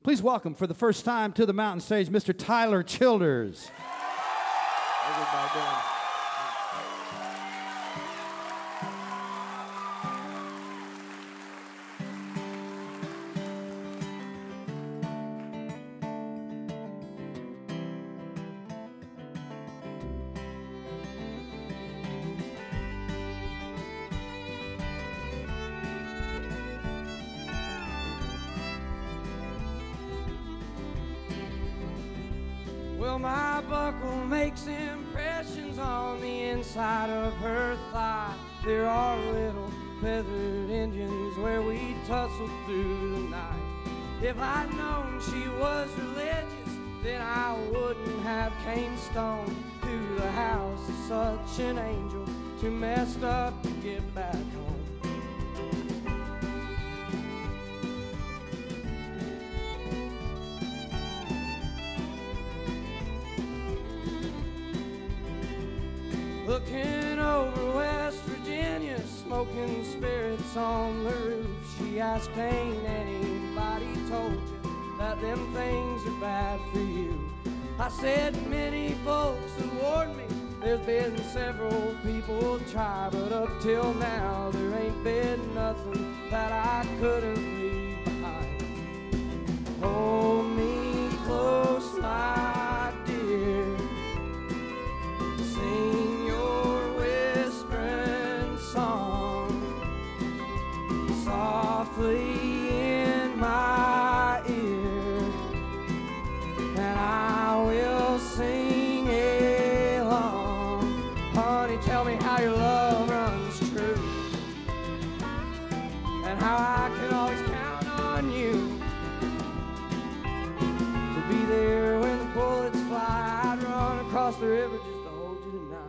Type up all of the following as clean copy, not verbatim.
Please welcome for the first time to the mountain stage, Mr. Tyler Childers. How's everybody doing? Well, my buckle makes impressions on the inside of her thigh. There are little feathered engines where we tussled through the night. If I'd known she was religious, then I wouldn't have came stone to the house of such an angel, too messed up to get back home. Looking over West Virginia, smoking spirits on the roof, she asked, ain't anybody told you that them things are bad for you? I said, many folks have warned me, there's been several people try, but up till now there ain't been nothing that I couldn't leave behind. Hold me close, my dear, sing softly in my ear, and I will sing along. Honey, tell me how your love runs true, and how I can always count on you to be there when the bullets fly. I'd run across the river just to hold you tonight.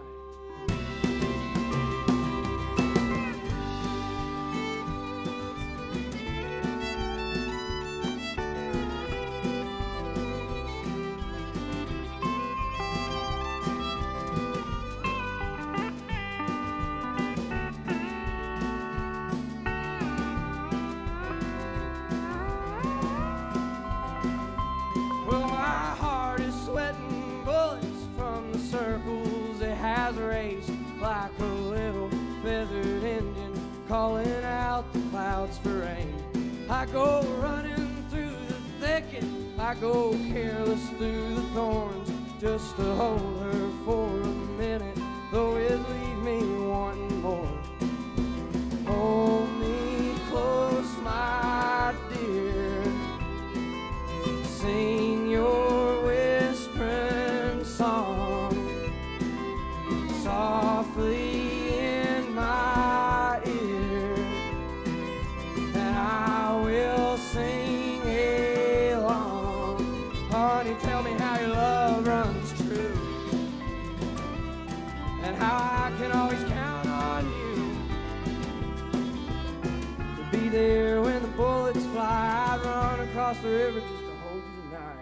Circles it has raced like a little feathered Indian calling out the clouds for rain. I go running through the thicket, I go careless through the thorns, just to hold her for a minute, though it leave me wanting more. Hold me close, my dear, sing your whispering song softly in my ear, and I will sing along. Honey, tell me how your love runs true, and how I can always count on you to be there when the bullets fly. I'd run across the river just to hold you tonight.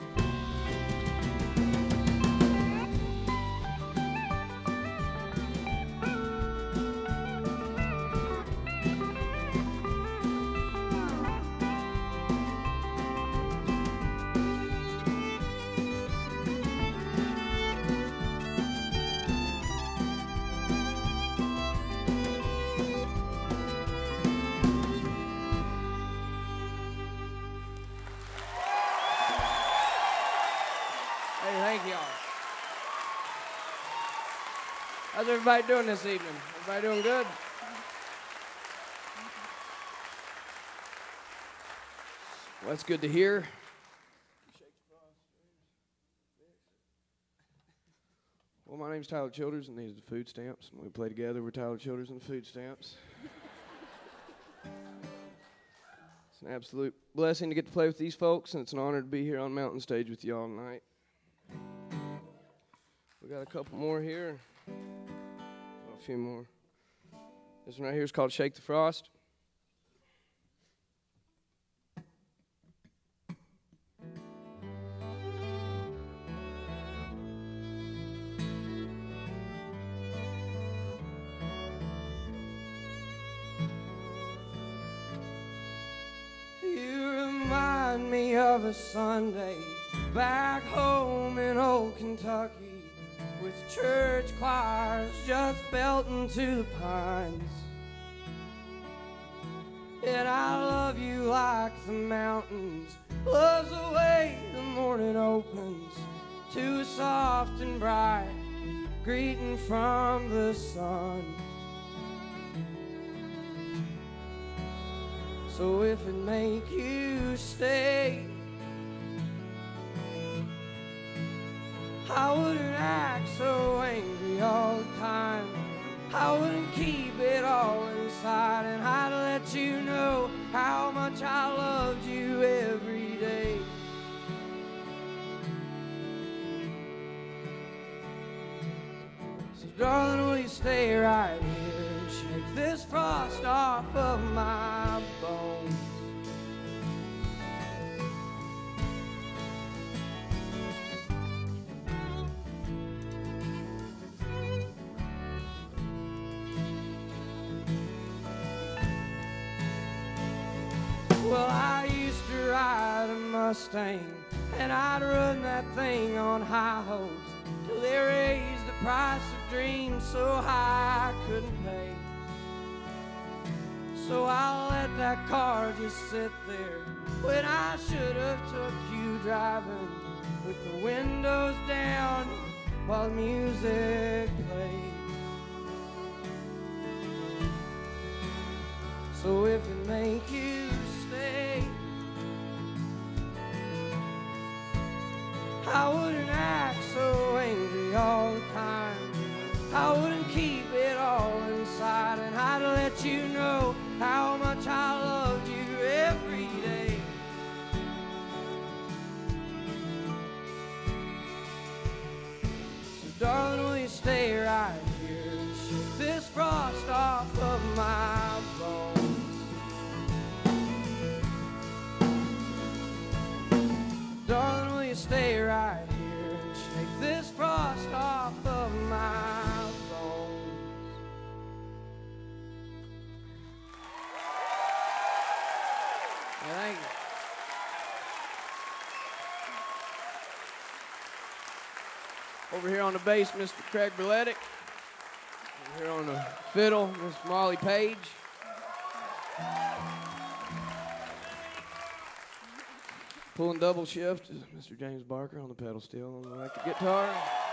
Thank y'all. How's everybody doing this evening? Everybody doing good? Well, that's good to hear. Well, my name's Tyler Childers, and these are the food stamps. When we play together, we're Tyler Childers and the food stamps. It's an absolute blessing to get to play with these folks, and it's an honor to be here on Mountain Stage with y'all tonight. We got a couple more here. A few more. This one right here is called Shake the Frost. You remind remind me of a Sunday back home in old Kentucky, with church choirs just belting to the pines. And I love you like the mountains loves the way the morning opens to a soft and bright greeting from the sun. So if it make you stay, I wouldn't act so angry all the time. I wouldn't keep it all inside, and I'd let you know how much I loved you every day. So darling, will you stay right here and shake this frost off of my bones? Well, I used to ride a Mustang, and I'd run that thing on high hopes till they raised the price of dreams so high I couldn't pay. So I let that car just sit there when I should have took you driving with the windows down while the music played. So if it make you stay, I wouldn't act so angry all the time. I wouldn't keep it all inside, and I'd let you know how much I loved you every day. So darling, will you stay right here and shake this frost off of my bones? Darling, will you stay right here and shake this frost off of my bones? Yeah, thank you. Over here on the bass, Mr. Craig Berletic. Over here on the fiddle, Miss Molly Page. Pulling double shift is Mr. James Barker on the pedal steel on the electric guitar.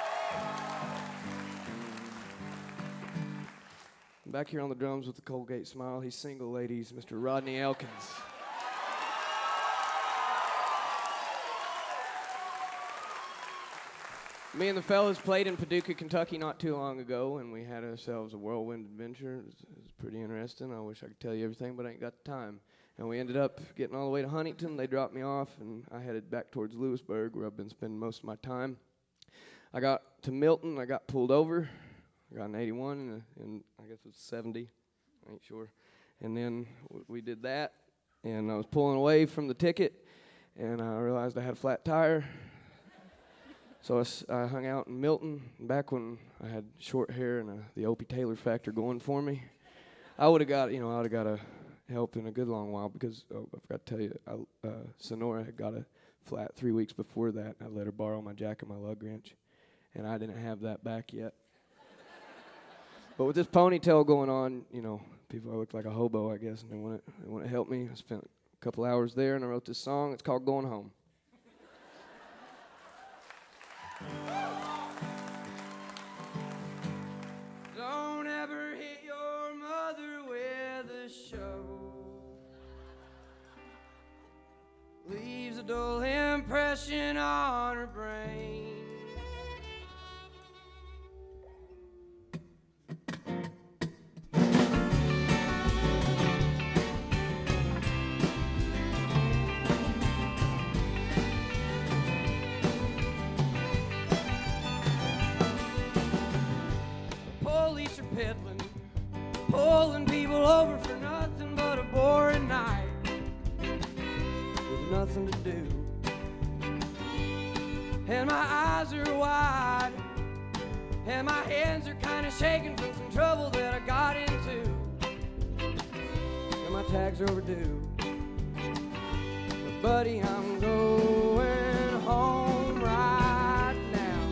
Back here on the drums with the Colgate smile, he's single ladies, Mr. Rodney Elkins. Me and the fellas played in Paducah, Kentucky not too long ago, and we had ourselves a whirlwind adventure. It was pretty interesting. I wish I could tell you everything, but I ain't got the time. And we ended up getting all the way to Huntington. They dropped me off, and I headed back towards Lewisburg, where I've been spending most of my time. I got to Milton. I got pulled over. I got an 81, and I guess it was 70. I ain't sure. And then we did that, and I was pulling away from the ticket, and I realized I had a flat tire. So I hung out in Milton, back when I had short hair and the Opie Taylor factor going for me. I would have got a help in a good long while, because I forgot to tell you, Sonora had got a flat 3 weeks before that. I let her borrow my jack and my lug wrench, and I didn't have that back yet. But with this ponytail going on, people, I looked like a hobo, I guess, and they want to help me. I spent a couple hours there, and I wrote this song. It's called Going Home. Don't ever hit your mother with a show. Leaves a dull impression on her brain. Police are piddling, pulling people over for nothing but a boring night with nothing to do. And my eyes are wide, and my hands are kind of shaking from some trouble that I got into. And my tags are overdue. The buddy, I'm going home right now.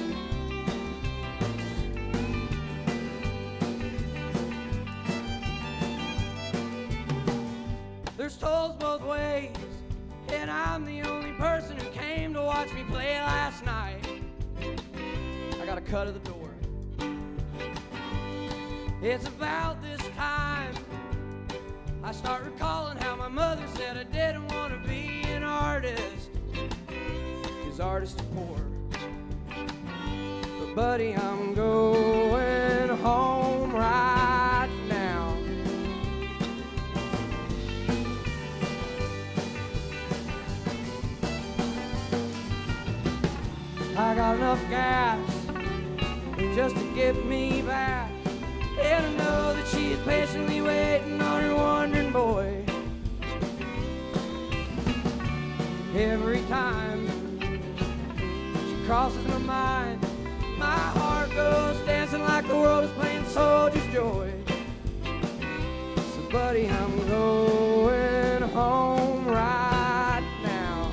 There's tolls both ways, and I'm the only person who came to watch me play last night. I got a cut of the door. It's about this time I start recalling how my mother said I didn't want to be an artist, 'cause artists are poor. But buddy, I'm going home right now. I got enough gas just to get me back, and I know that she's patiently waiting on her wandering boy. Every time she crosses my mind, my heart goes dancing like the world is playing Soldier's Joy. So buddy, I'm going home right now.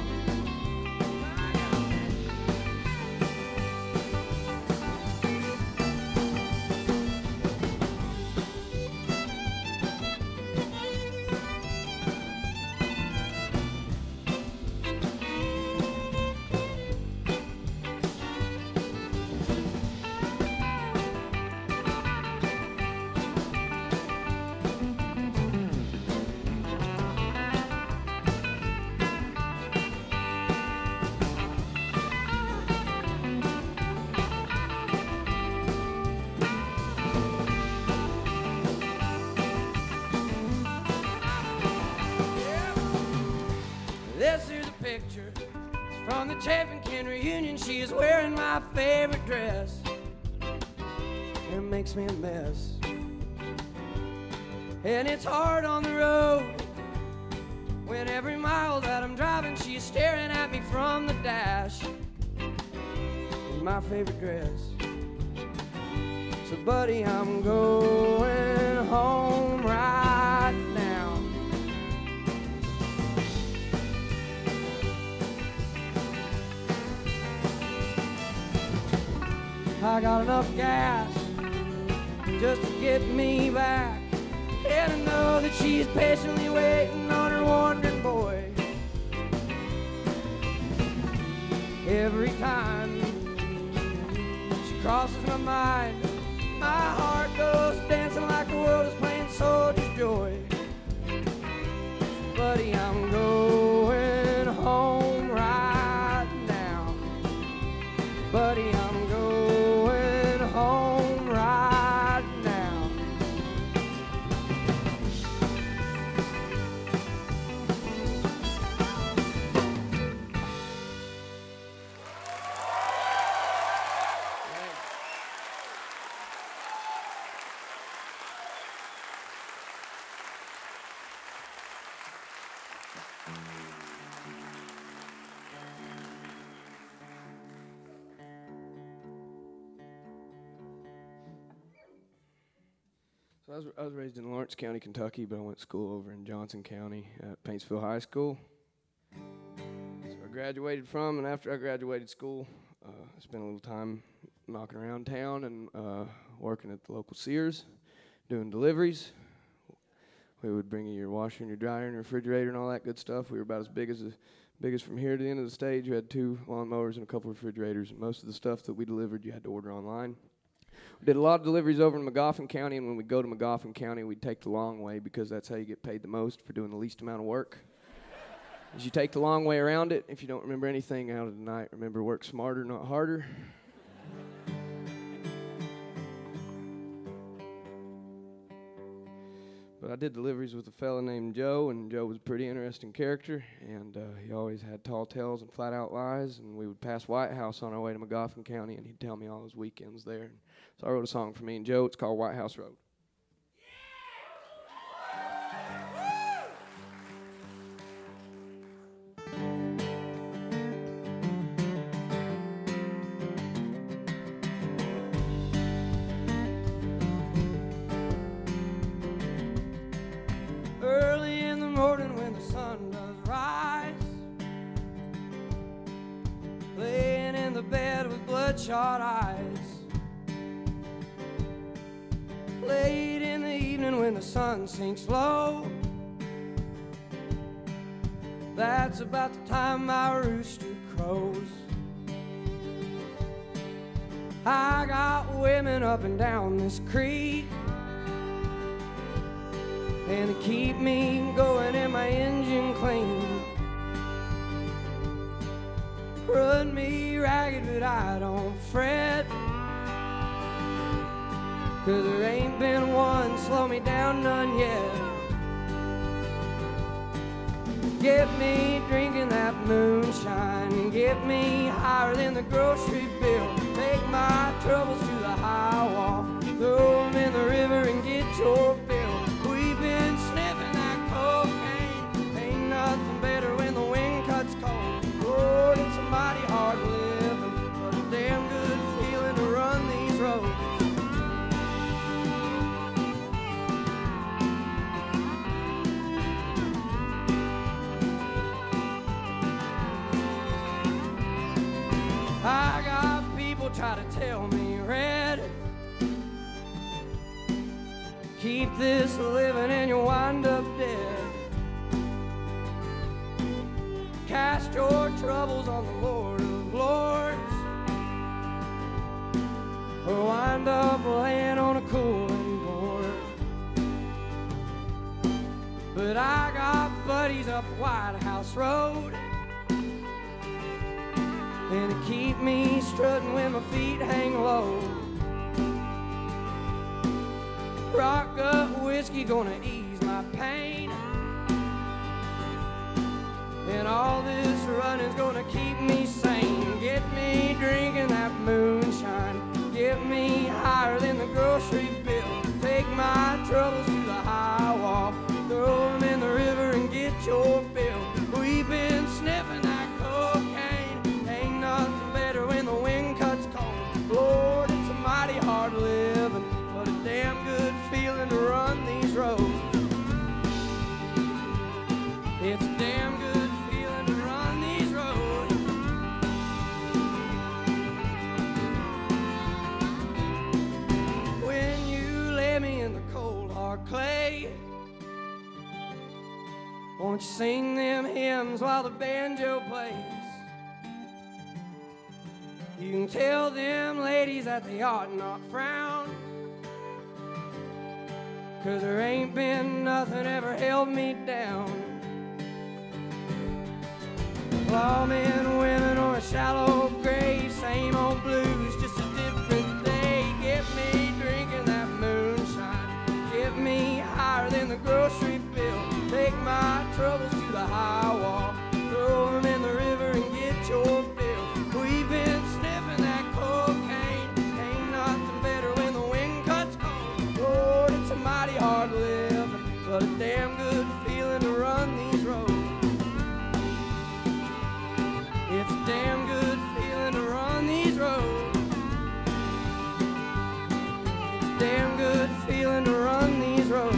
This here's a picture. It's from the Chapin reunion. She is wearing my favorite dress, and it makes me a mess. And it's hard on the road when every mile that I'm driving, she's staring at me from the dash in my favorite dress. So buddy, I'm going home right now. I got enough gas just to get me back, and I know that she's patiently waiting on her wandering boy. Every time she crosses my mind, my heart goes dancing like the world is playing Soldier's Joy. Buddy, I'm going home right now. Buddy, I'm going home right now. So I was raised in Lawrence County, Kentucky, but I went to school over in Johnson County at Paintsville High School. So I graduated from, and after I graduated school, I spent a little time knocking around town and working at the local Sears, doing deliveries. We would bring you your washer and your dryer and your refrigerator and all that good stuff. We were about as big as from here to the end of the stage. We had 2 lawnmowers and a couple of refrigerators, and most of the stuff that we delivered you had to order online. We did a lot of deliveries over in Magoffin County, and when we go to Magoffin County, we'd take the long way because that's how you get paid the most for doing the least amount of work. As you take the long way around it, if you don't remember anything out of the night, remember work smarter, not harder. But I did deliveries with a fella named Joe, and Joe was a pretty interesting character, and he always had tall tales and flat-out lies, and we would pass Whitehouse on our way to Magoffin County, and he'd tell me all his weekends there. So I wrote a song for me and Joe. It's called Whitehouse Road. Early in the morning when the sun does rise, bed with bloodshot eyes. Late in the evening when the sun sinks low, that's about the time my rooster crows. I got women up and down this creek, and they keep me going and my engine clean. Run me ragged but I don't fret, 'cause there ain't been one slow me down, none yet. Get me drinking that moonshine and get me higher than the grocery bill. Take my troubles to the high wall, throw them in the river and get your fill. We've been sniffing that cocaine, ain't nothing better when the wind cuts cold. Lord, it's mighty hard living, but a damn good feeling to run these roads. I got people try to tell me, Red, keep this living and you'll wind up dead. Cast your troubles on the Lord of Lords, or wind up laying on a cooling board. But I got buddies up Whitehouse Road, and to keep me strutting when my feet hang low. Rock up whiskey gonna ease my pain, and all this running's gonna keep me sane. Get me drinking that moonshine, get me higher than the grocery bill. Take my troubles to the high wall, throw them in the river and get your fill. We've been sniffing that cocaine, ain't nothing better when the wind cuts cold. Lord, it's a mighty hard living, but a damn good feeling to run these roads. It's a damn good feeling to run these roads. When you lay me in the cold hard clay, won't you sing them hymns while the banjo plays? You can tell them ladies that they ought not frown, 'cause there ain't been nothing ever held me down. Lawmen, women, or a shallow grave, same old blues, just a different day. Get me drinking that moonshine, get me higher than the grocery bill. Take my troubles to the high wall, throw them in the river and get your fill. We've been sniffing that cocaine, ain't nothing better when the wind cuts cold. Lord, it's a mighty hard living, but a damn good feeling to run these roads. It's a damn good feeling to run these roads. It's a damn good feeling to run these roads.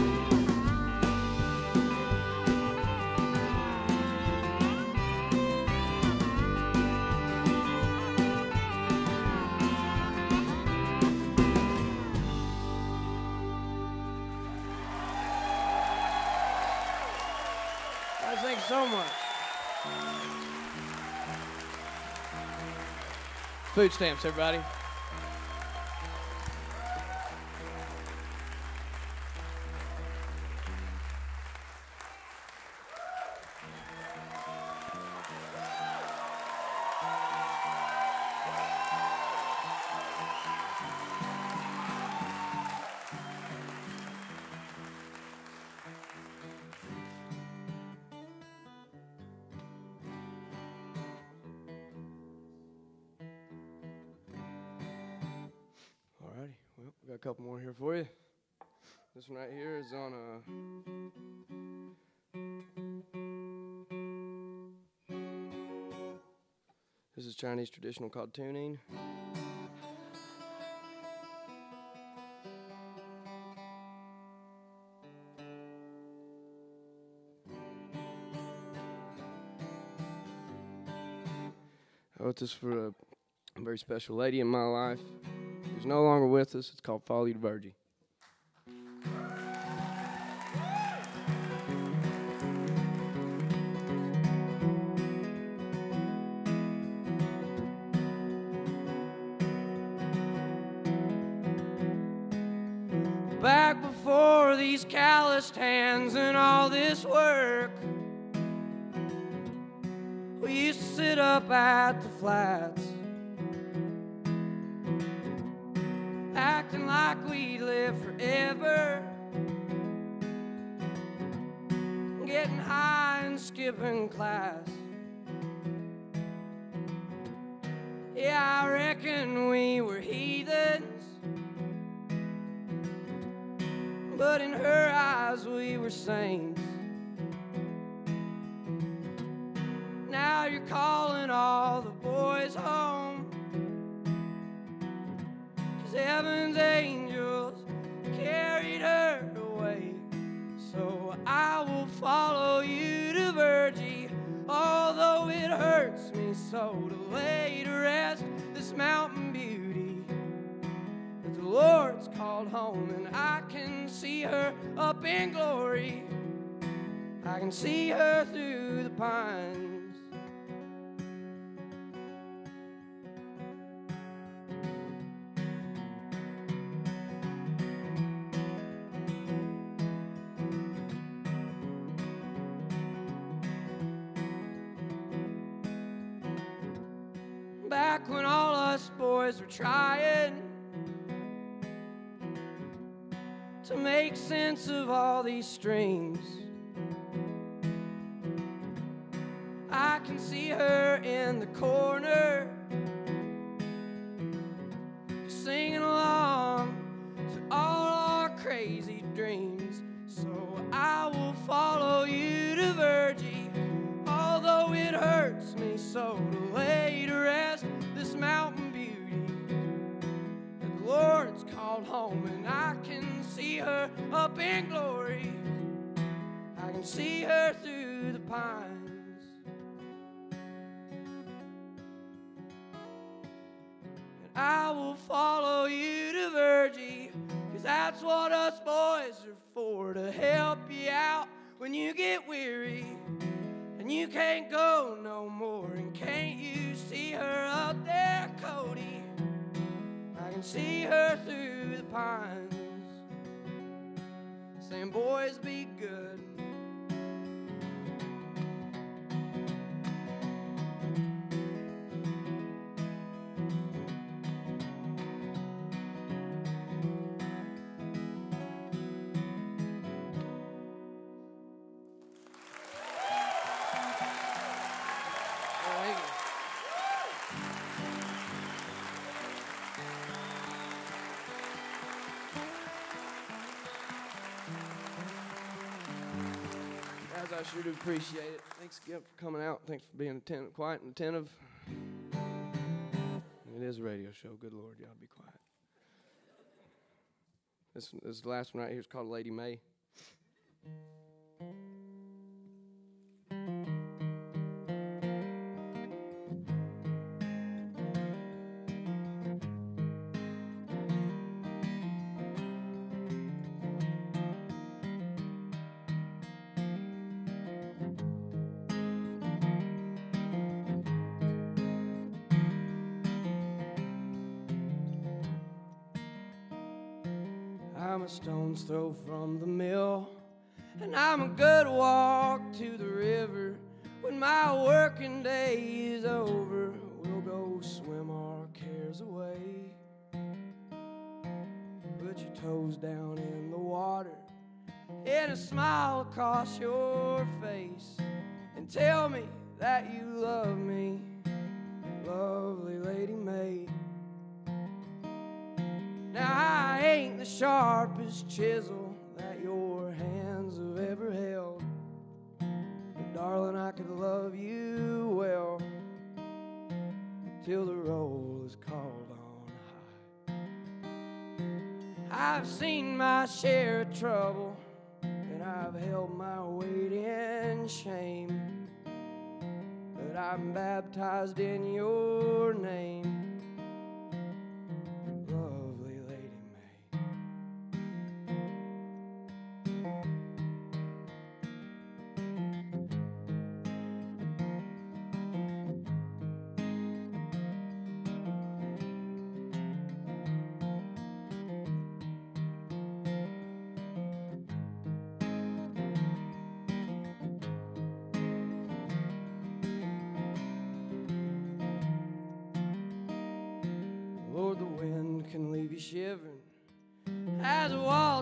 Thank you so much. Food stamps, everybody. Well, we got a couple more here for you. This one right here is on this is Chinese traditional called tuning. I wrote this for a a very special lady in my life who's no longer with us. It's called Follow You to Virgie. Back before these calloused hands and all this work, we used to sit up at the flats, acting like we'd live forever, getting high and skipping class. Yeah, I reckon we were heathens, but in her eyes we were saints. Now you're calling all the boys home, 'cause heaven's angels carried her away. So I will follow you to Virgie, although it hurts me so to lay to rest this mountain beauty that the Lord's called home. And I can see her up in glory, I can see her through the pines. Back when all us boys were trying to make sense of all these strings, I can see her in the corner singing along to all our crazy dreams. So I will follow you to Virgie, although it hurts me so to lay to rest this mountain beauty that the Lord's called home. And I can see her up in glory, I can see her through the pines. And I will follow you to Virgie, 'cause that's what us boys are for, to help you out when you get weary and you can't go no more. And can't you see her up there, Cody? I can see her through the pines, saying, boys, be good. I sure do appreciate it. Thanks again for coming out. Thanks for being attentive, quiet and attentive. It is a radio show. Good Lord, you ought to be quiet. This is the last one right here. It's called Lady May. I'm a stone's throw from the mill, and I'm a good walk to the river. When my working day is over, we'll go swim our cares away. Put your toes down in the water and a smile across your face, and tell me that you love me, lovely Lady May. Now I ain't the sharpest chisel that your hands have ever held, but darling, I could love you well till the roll is called on high. I've seen my share of trouble, and I've held my weight in shame, but I'm baptized in your name.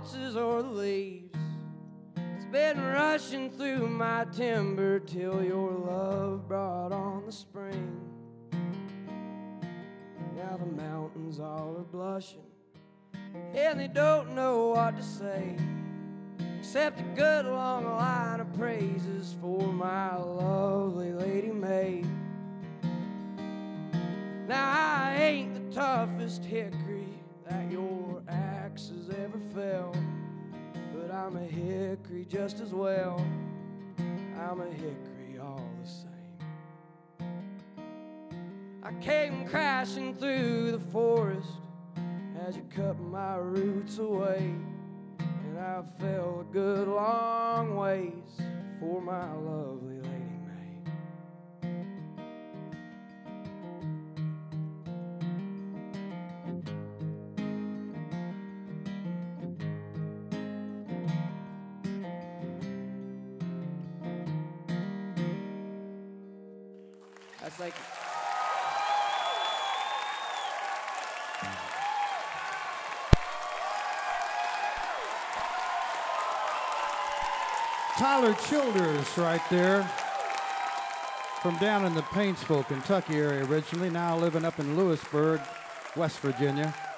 waltzes or the leaves. It's been rushing through my timber till your love brought on the spring. Now the mountains all are blushing, and they don't know what to say, except a good long line of praises for my lovely Lady May. Now I ain't the toughest hickory that your axe has ever felled, but I'm a hickory just as well. I'm a hickory all the same. I came crashing through the forest as you cut my roots away, and I fell a good long ways for my lovely Lady May. That's like Tyler Childers right there, from down in the Paintsville, Kentucky area originally, now living up in Lewisburg, West Virginia.